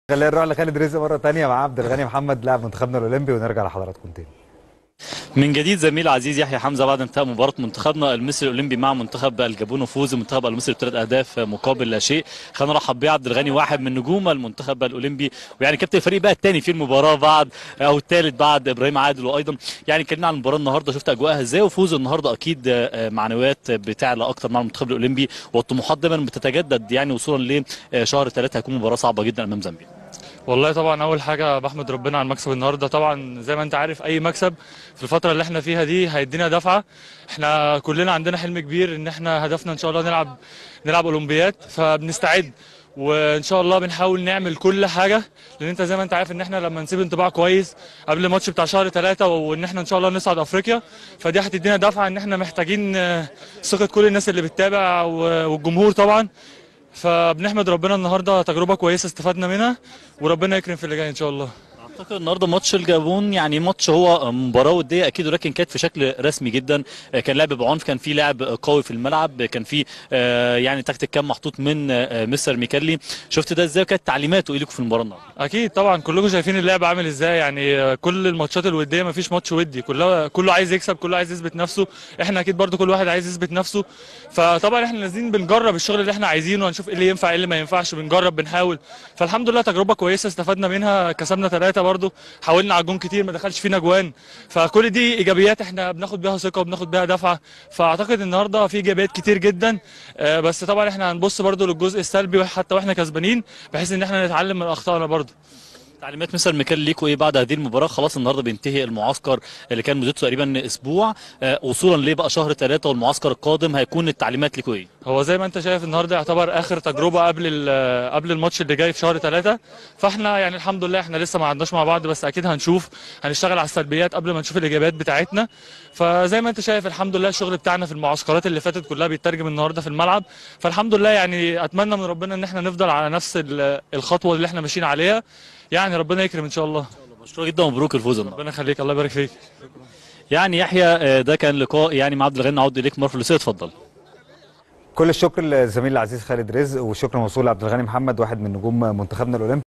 خلينا نروح لخالد رزق مره ثانيه مع عبد الغني محمد لاعب منتخبنا الاولمبي ونرجع لحضراتكم تاني. من جديد زميل عزيز يحيى حمزه بعد انتهاء مباراه منتخبنا المصري الاولمبي مع منتخب الجابون وفوز المنتخب المصري ب3 اهداف مقابل لا شيء. خلينا نرحب بيه عبد الغني واحد من نجوم المنتخب الاولمبي ويعني كابتن الفريق بقى الثاني في المباراه بعد او الثالث بعد ابراهيم عادل. وايضا يعني اتكلمنا عن المباراه النهارده، شفت اجواءها ازاي وفوز النهارده اكيد معنويات بتعلى اكتر مع المنتخب الاولمبي والطموحات دايما بتتجدد يعني وصولا لشهر 3 هيكون مباراه صعبه جدا امام زامبيا. والله طبعا اول حاجه بحمد ربنا على المكسب النهارده. طبعا زي ما انت عارف اي مكسب في الفتره اللي احنا فيها دي هيدينا دفعه. احنا كلنا عندنا حلم كبير ان احنا هدفنا ان شاء الله نلعب اولمبياد، فبنستعد وان شاء الله بنحاول نعمل كل حاجه، لان انت زي ما انت عارف ان احنا لما نسيب انطباع كويس قبل الماتش بتاع شهر 3 وان احنا ان شاء الله نصعد افريقيا، فدي هتدينا دفعه ان احنا محتاجين ثقه كل الناس اللي بتتابع والجمهور طبعا. فبنحمد ربنا النهارده تجربه كويسه استفدنا منها، وربنا يكرم في اللي جاي ان شاء الله. اعتقد النهارده ماتش الجابون يعني ماتش هو مباراه وديه اكيد، ولكن كانت في شكل رسمي جدا. كان لعب بعنف، كان في لعب قوي في الملعب، كان في يعني تكتيك كان محطوط من مستر ميكالي. شفت ده ازاي وكانت تعليماته ايه لكم في المباراه النهارده؟ اكيد طبعا كلكم شايفين اللعب عامل ازاي، يعني كل الماتشات الوديه ما فيش ماتش ودي، كله عايز يكسب، كله عايز يثبت نفسه. احنا اكيد برضو كل واحد عايز يثبت نفسه، فطبعا احنا نازلين بنجرب الشغل اللي احنا عايزينه، هنشوف ايه اللي ينفع ايه اللي ما ينفعش، بنجرب بنحاول. فالحمد لله تجربه كويسه استفدنا منها، كسبنا 3 برضو، حاولنا على الجون كتير ما دخلش فينا جوان، فكل دي ايجابيات احنا بناخد بيها ثقه وبناخد بيها دفعه. فاعتقد النهارده في ايجابيات كتير جدا، بس طبعا احنا هنبص برضو للجزء السلبي حتى واحنا كسبانين، بحيث ان احنا نتعلم من اخطائنا برضو. تعليمات مستر ميكالي ليكوا ايه بعد هذه المباراه؟ خلاص النهارده بينتهي المعسكر اللي كان مدته تقريبا اسبوع، وصولا ليه بقى شهر 3 والمعسكر القادم هيكون التعليمات ليكوا ايه؟ هو زي ما انت شايف النهارده يعتبر اخر تجربه قبل الماتش اللي جاي في شهر 3، فاحنا يعني الحمد لله احنا لسه ما عدناش مع بعض، بس اكيد هنشتغل على السلبيات قبل ما نشوف الايجابيات بتاعتنا. فزي ما انت شايف الحمد لله الشغل بتاعنا في المعسكرات اللي فاتت كلها بيترجم النهارده في الملعب، فالحمد لله يعني اتمنى من ربنا ان احنا نفضل على نفس الخطوه اللي احنا ماشيين عليها، يعني ربنا يكرم ان شاء الله. مشكور جدا ومبروك الفوز النهارده. ربنا يخليك، الله يبارك فيك. يعني يحيى ده كان لقاء يعني مع عبد الغني. نعود اليك مره فلوسيه، اتفضل. كل الشكر للزميل العزيز خالد رزق، والشكر موصول لعبد الغني محمد واحد من نجوم منتخبنا الاولمبي.